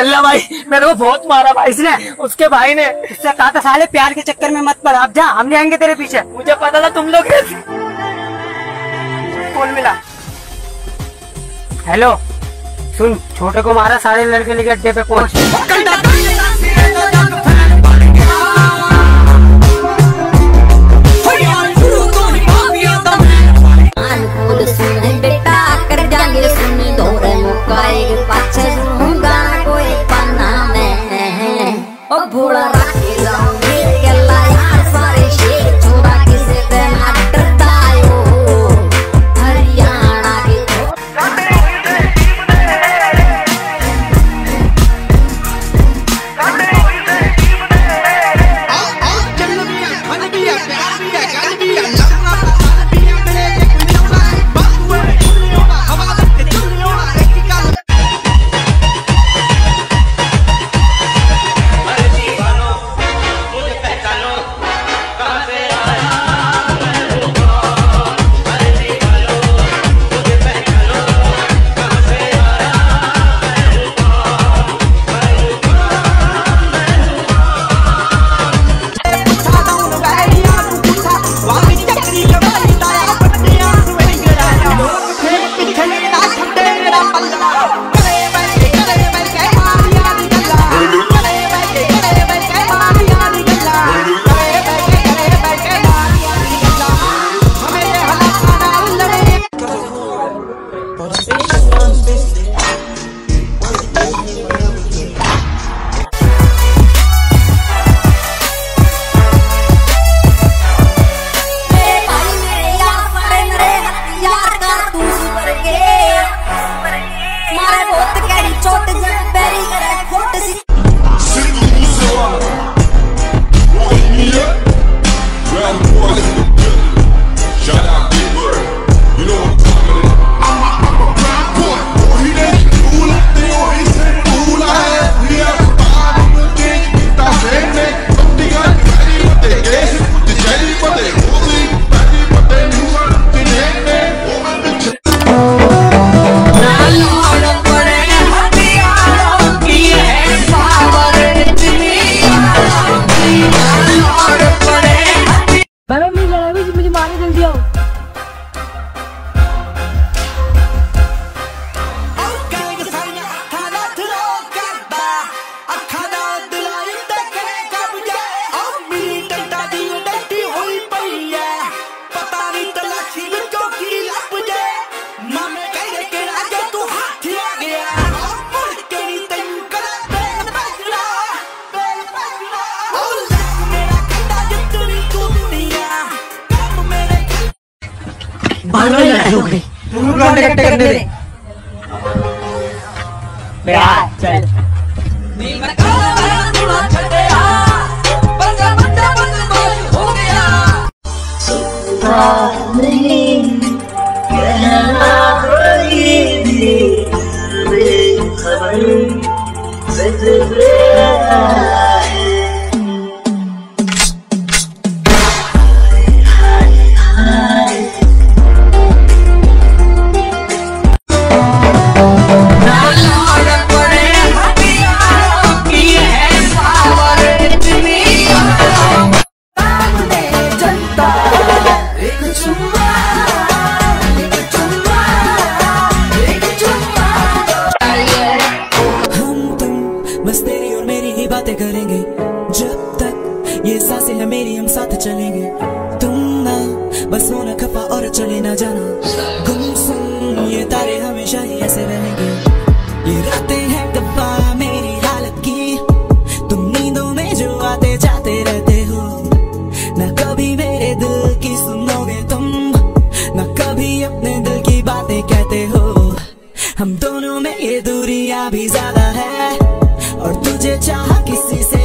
चलना भाई, मेरे को बहुत मारा भाई इसने, उसके भाई ने। इससे कहा था साले प्यार के चक्कर में मत पड़, आप जा, हम नहीं आएंगे तेरे पीछे। मुझे पता था तुम लोग। कौन मिला? हेलो सुन, छोटे को मारा, सारे लड़के लेके अड्डे पे पहुंच। चल बातें करेंगे जब तक ये सांसें है मेरी, हम साथ चलेंगे। तुम ना बस हो ना खफा और चले ना जाना, गुमसुम ये तारे हमेशा ही ऐसे रहेंगे। ये रातें हैं दफा मेरी हालत की, तुम नींदों में जो आते जाते रहते हो। ना कभी मेरे दिल की सुनोगे तुम, ना कभी अपने दिल की बातें कहते हो। हम दोनों में ये दूरियां भी ज्यादा है, और तुझे चाहा किसी से